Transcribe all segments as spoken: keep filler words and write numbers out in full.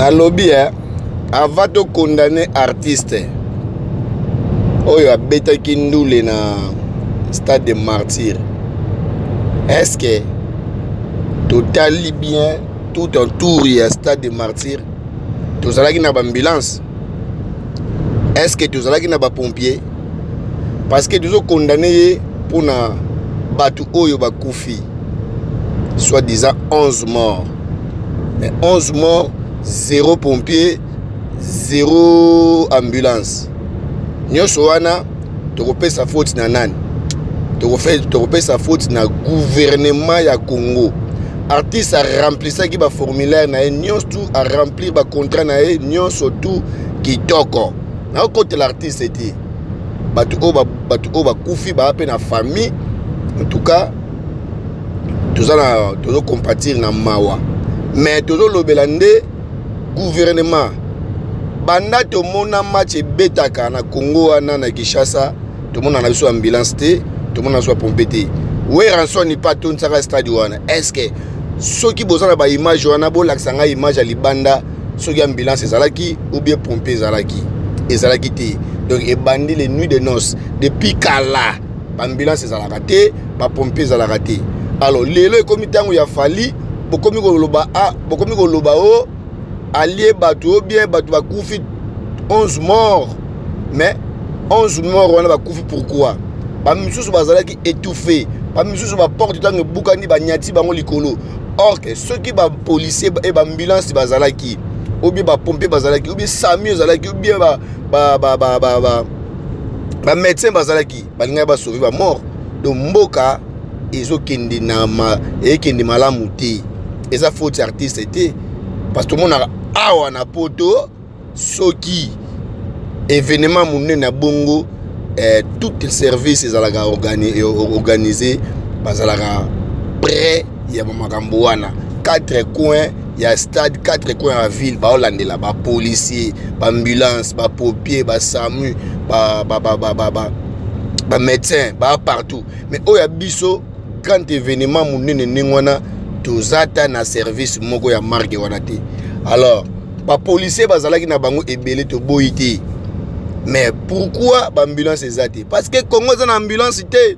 Na lobby, hein, avant de condamner artiste, oyo abeta kindoule na stade de martyr. Est-ce que total bien tout un tour y a stade de martyr? Tous allons na ambulance. Est-ce que tous allons na pompier? Parce que nous sommes condamnés pour na batu oyo bakufi. Soit-disant onze morts. Mais onze morts, zéro pompier, zéro ambulance. Nyoso wana tokopé sa faute na nani. Tokopé sa faute na gouvernement ya Congo. Artiste a rempli ça qui ba formulaire na nyos tout a remplir ba contrat na nyos tout qui toko. Na côté l'artiste était batu o ba batu o ba kufi ba pe na famille. En tout cas tout ça na tout compatir na mawa. Mais tout le belande gouvernement banda to mona match betaka na Congo wana na Kinshasa to mona na so ambulance te to mona so pompe te. Oui rançon ni pas tout ça stade wana. Est-ce que ceux qui bozana ba image wana bo laksanga image à libanda ceux qui ambulance ezalaki ou bien pompe ezalaki ezalaki te. Donc e bandi les nuits de noces depuis kala ambulance ezalaka te ba pompe ezalaka te. Alors lelo e comité ngo ya fali bokomi ko loba a bokomi ko loba o allié batu bien batu bakufi onze morts. Mais onze morts wana bakufi pourquoi? Ba misusu bazalaki étouffé. Ba misusu ba porte tango bukani ba nyati bango likolo. Or que ceux qui ba policier et ba ambulance bazalaki ou bien ba pompier bazalaki ou bien sami bazalaki ou bien ba ba ba ba ba ba, ba médecin bazalaki balinga ba sauver ba mort. Donc mboka ezo kende na ma e kende malamu te. Eza faute artiste était parce que tout le monde a awa na poto soki événement monné na bongo eh, tout le service ezalaka organisé organisé bazalaka près ya makambo wana quatre coins ya stade quatre coins à ville ba olandela ba policier ba ambulance ba pompier ba samu ba ba ba ba ba ba, ba médecin ba partout. Mais oya biso quand événement monné nengwana tozata na service moko ya marque wana te. Alors ba policier bazalaki na bango ebele to boyité. Mais pourquoi l'ambulance est zate? Parce que Congo est en ambulance,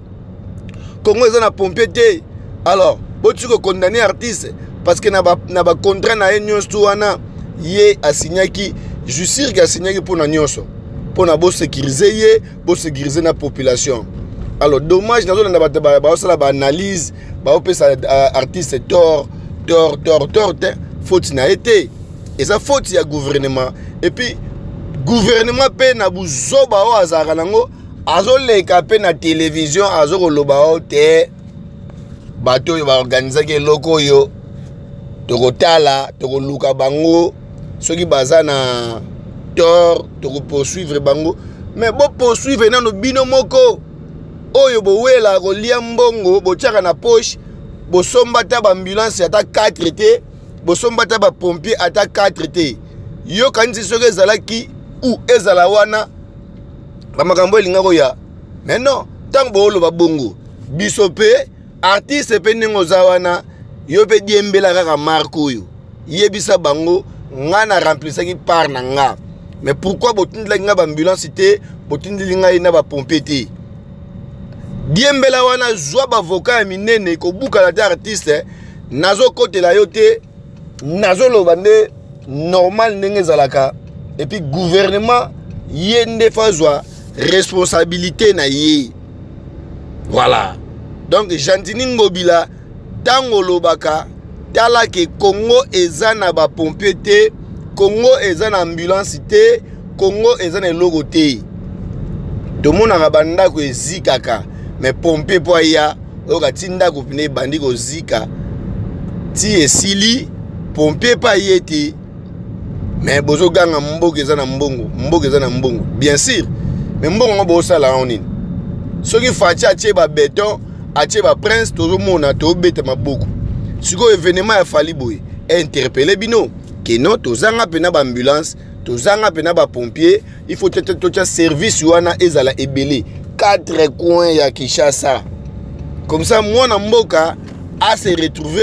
Congo est en pompier. Alors, si vous condamnez artiste, parce que na ba contrat na nyos tout wana yé a signé qui justice qui a signé pour na nyos pour na bo sécuriser yé bo sécuriser na population. Alors dommage na zo na ba ba ça la analyse ba opé ça artiste tort tort tort tort faute na été et ça faute ya gouvernement et puis gouvernement pe na buzoba o azaka nango azoleka pe na télévision azokoloba o te bato yo ba organiser ke loko yo tokotala tokoluka bango soki baza na tort toko poursuivre bango mais bo poursuivre na no bino moko oyo bo wela ko lia mbongo bo tiaka na poche bo somba ta ba ambulance ata quatre te bo somba ta ba pompier ata quatre te yo kanzi soki ezalaki ou ezala wana bamakambo elinga koya. Mais non tant bo lo babongo biso pe artiste pe ningo za wana yo pe diembela kaka marko yo yebisa bango nga na remplissaki par na nga. Mais pourquoi botindela nga ba ambulance te botindeli nga ina ba pompier te diembela wana zwa ba avocat minene ko buka la artiste nazo kote la yo te nazo lo bande normal ndenge zalaka. Et puis gouvernement yende fazwa responsabilité na ye. Voilà. Donc Jantini Ngobila tango lobaka tala ke Congo ezana ba pompier te, Congo ezana ambulance te, Congo ezana logo te. To mona banda ko ezikaka mais pompier po ya okatinda ko pine bandi ko zika ti esili pompier pa yeti. Mais bozo ganga mboka ezana mbongo mboka ezana mbongo bien sûr mais mbongo bo sala onini soki fachi atie ba béton atie ba prince tozo mona to beta maboko siko événement ya fali boy interpeller bino que non tozanga pena ba ambulance tozanga pena ba pompier il faut tete tocha service wana ezala ebele quatre coins ya Kinshasa comme ça moi na mboka a se retrouver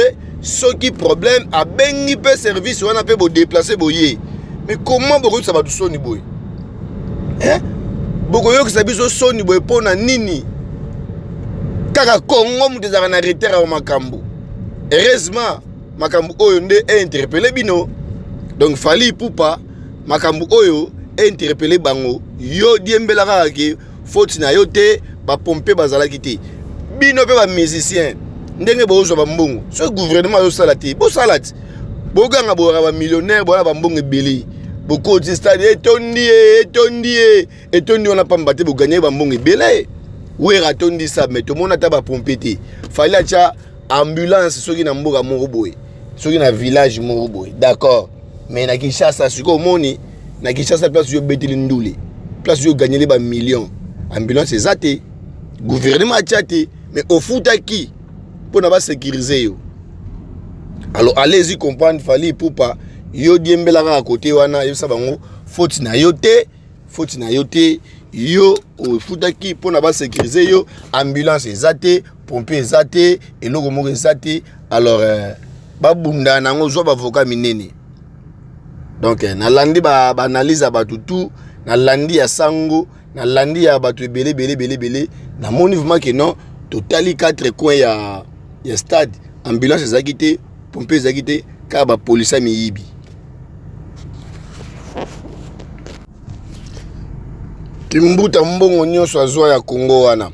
ce qui problème a bengi pe service wana pe bo déplacer boye. Mais comment beaucoup ça va tout soni boy? Hein? Beaucoup yo que ça biso soni boy pona nini? Kaka Congo mu des arrêter à makambo. Heureusement makambo oyo nde interpellé bino. Donc Fally Ipupa makambo oyo interpellé bango. Yo diembela kaka faute na yo te ba pomper bazala kiti. Bino pe ba musicien. Ndenge bozo ba mbongo. Ce gouvernement yo salati. Bo salati. Bo ganga bo ba millionnaire bo na ba mbongo ebeli. Beaucoup de stade etondi etondi etondi on a pas mbaté bo gagner ba mbongo ebeli. Oui ratondi ça mais tout le monde a ba pomper te. Fallait acha ambulance soki na mboka moko boy. Soki na village moko boy. D'accord. Mais na Kinshasa siko moni na Kinshasa place yo beteli ndule. Place yo gagner les ba millions. Ambulance ezate. Gouvernement tchate mais au foot à qui pour ne pas sécuriser yo. Alors allez-y comprendre Fally Ipupa yo diembela à côté wana yo sabango faute na yo te faute na yo te yo au foot à qui pour ne pas sécuriser yo ambulance ezate pompier ezate et logo moko ezate alors euh, ba bunda nango zo ba avocat minene. Donc na landi ba, ba analyse ba tutu na landi ya sango na landi ya batu belé belé belé belé na mon mouvement que non totali quatre coins ya ya stade ambulance ezakité pompier ezakité ka ba police miyibi kimbuta mbongo nyonso azwa ya Congo wana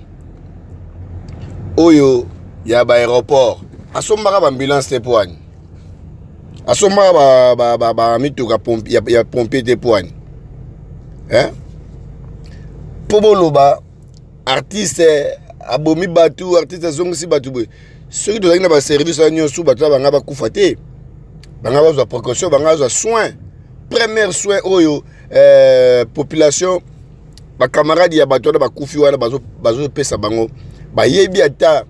oyo ya ba aéroport asombaka ba ambulance te poani asombaka ba ba ba, ba mituka pompier ya, ya pompier te poani hein Poboloba artiste abomi batu artiste zongisi batu boy ceux qui donnent ba service à nyosu batu banga ba kufate banga ba précaution banga ba soin premier soin oyo euh, population ba camarade ya batu ba kufi wana bazo bazo pesa bango ba yebi ata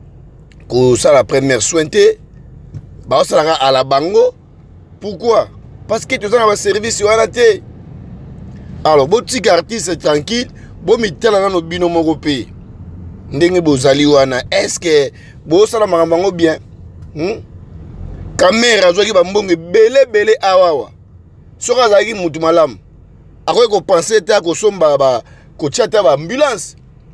ko ça la première soin te ba osala à la bango. Pourquoi? Parce que tu as un service wana te. Alors botique artiste tranquille bo mitala na no bino moko pe ndenge bozali wana est-ce que bo sala makambo bien hmm? Caméra zoki ba mbongo belé belé awawa soka zaki mutu malamu akoy ko penser ta ko somba ba ko chata ba ambulance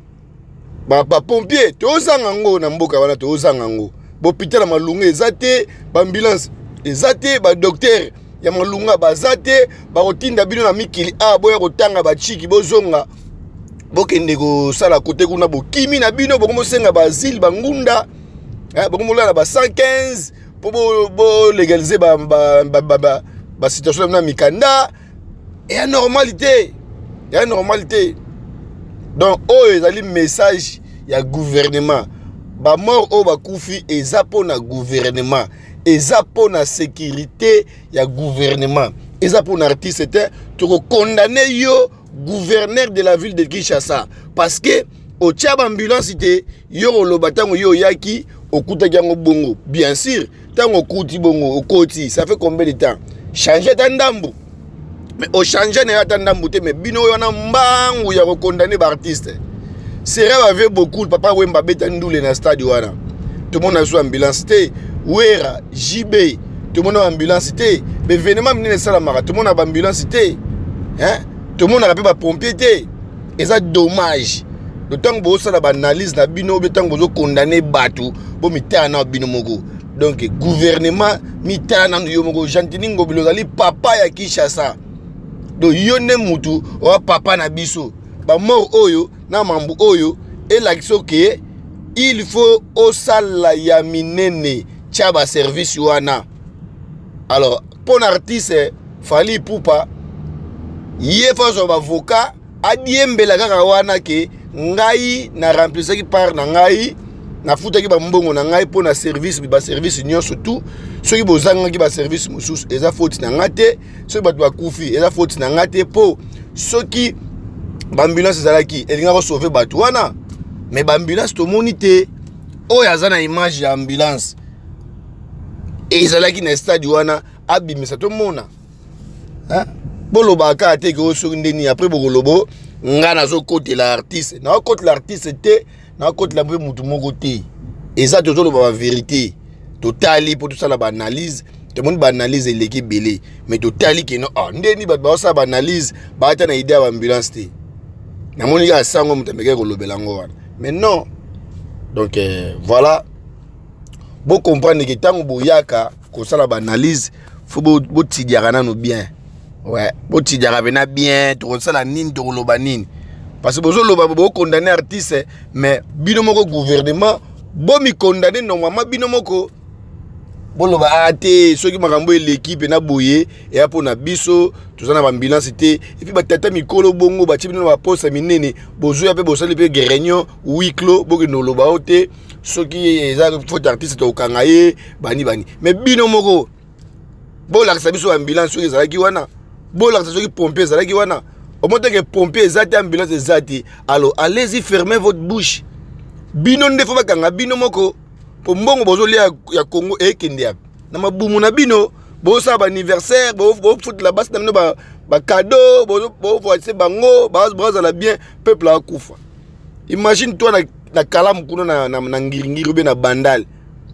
ba ba pompier to zanga ngo na mboka wana to zanga ngo bo pitala malunga ezate ba ambulance ezate ba docteur ya malunga bazate ba rotinda bino na mikili a boya kotanga ba chiki bozonga bokende ko sala côté kuna bo kimi na bino bokomo senga ba asile bangunda eh bokomo la ba cent quinze po bo, bo légaliser ba ba ba, ba, ba, ba situation na mikanda et la normalité il y a normalité donc oh ezali message ya gouvernement ba mort o ba kufi ezapo na gouvernement ezapo na sécurité ya gouvernement ezapo na artiste te to condamner yo gouverneur de la ville de Kinshasa parce que au tchab ambulance te yo lo batango yo yaki okuta yango bongo bien sûr tango okuti bongo okoti ça fait combien de temps changer tandambu mais au changer na tandambu te mais bino yo na mbangu ya ko condamner ba artiste c'est vrai avec beaucoup papa Wemba beta ndule na stade wana tout le monde a sous ambulance te Wera J B tout le monde a ambulance te mais événement mine sala mara tout le monde a ambulance te hein. Tout le monde a rappelé ma pompier. Et ça dommage. Le temps que vous avez une analyse, le temps que vous condamné Batou, vous mettez un binomogo. Donc, gouvernement, mettez un binomogo. J'entends que vous papa ya Kinshasa. Donc, yone mutu, ou papa na biso. Ba mort oyo, na mambu oyo, et l'action que il faut au sala ya minene, tchaba service wana. Alors, pour l'artiste, Fally Ipupa, yé fa so avocat adiembela kaka wana ke ngai na remplacer ki par na ngai na futa ki ba mbongo na ngai po na service ba service nyo surtout ceux qui bozanga ki ba service mususu eza faute na ngate ceux ba ba kufi eza faute na ngate po ceux qui ba ambulance zalaki elinga ko sauver batu wana mais ba ambulance to monite o ya zana image ya ambulance et zalaki na stade wana abimisa to mona hein. Bolo baka te ko so ndeni après bokolobo ngana zo côté l'artiste na côté l'artiste te na côté la mutu moko te et ça toujours la vérité totali pour tout ça la analyse tout le monde analyse l'équipe belé mais totali qui non ah ndeni ba ba ça analyse ba ta na idée à ambulance té na moni ga sango mutameke ko lobelango wana mais non donc euh, voilà bon comprendre que tant boyaka ko ça la analyse faut bo bo tidiara no bien ouais bo tidiara bena bien to ça la nine to loba nine parce que bozo loba bo condamner artiste mais bino moko gouvernement bo mi condamner normalement bino moko bon loba ate ceux qui makambo l'équipe na boye et apo na biso tout ça na ambulance té et puis ba tata mikolo bongo ba tibino ba poste minene bozo ya pe bozo le pe réunion huis clos bo ke no loba ote ceux qui eza faut artiste to kangaye bani bani mais bino moko bo la sabiso ambulance ceux qui ki wana bo la ceux qui pompier za ki wana au moins que pompier zati ambulance zati alors allez-y fermez votre bouche bino nde faut ba kanga bino moko pour mbongo bozo lia ya Congo e kendia na mabumu na bino bo sa ba anniversaire bo bo foot la base na ba ba cadeau bo bo voici bango ba boza la bien peuple a kufa imagine toi na na kalamu kuna na na ngiringiri be na bandal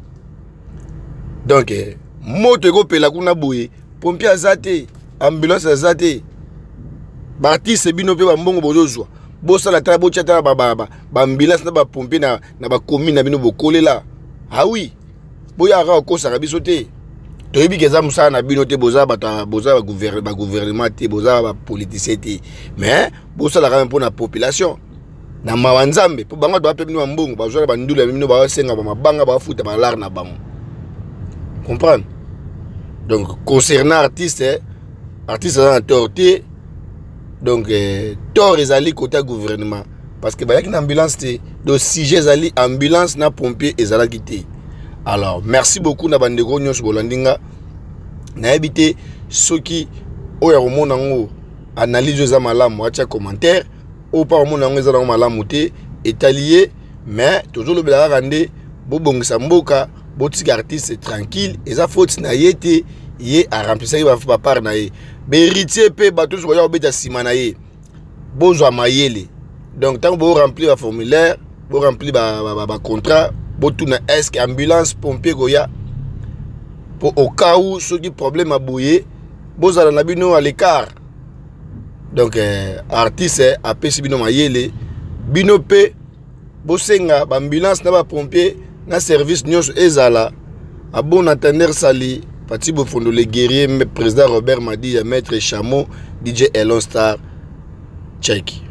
donc eh, moto ko pela kuna boye pompier azate ambulance azate ba artiste bino pe ba mbongo bozo zwa bo sa la tabo chata ba ba ba ambulance na ba pompier na na ba commune na bino bokolela. Ah oui, boya ra ko sa biso te. To yebi keza musa na bino te boza bata boza ba gouvernement ba gouvernement te boza ba politicien te. Mais bosa la quand même pour la population. Na mawanzambe po bango doit pemino mbongo bazwa ba ndula bino ba senga ba mabanga ba futa ba lar na bango. Comprendre? Donc concernant artiste, eh, artiste na torté donc eh, tort ezali côté gouvernement. Parce que il y a une ambulance, donc si j'ai allé ambulance, na pompier et zala quitté. Alors merci beaucoup na bande gros sur Bolandinga. Na habité ceux qui au ya mon ango analyse za malamu acha commentaire ou pas mon ango za malamu te est allié mais toujours le bela rande bo bongisa mboka bo tika artiste tranquille et ça faute na yete yé a remplacer ba papa na yé héritier pe bato so ya obeta sima na yé bozo mayele. Donc, tant que vous remplissez le formulaire, vous remplissez le contrat, vous tournez est-ce ambulance, pompier, goya, pour au cas où ceux qui problème à bouiller, vous allez à l'écart. Donc, euh, artiste, a P C bino mayele, bino pe, vous senga, ambulance, na pompier, na service, nyos ezala, a bon attendre sali, parti au fond de les guerriers, président Robert Madi, maître Chameau, D J Elon Star, check.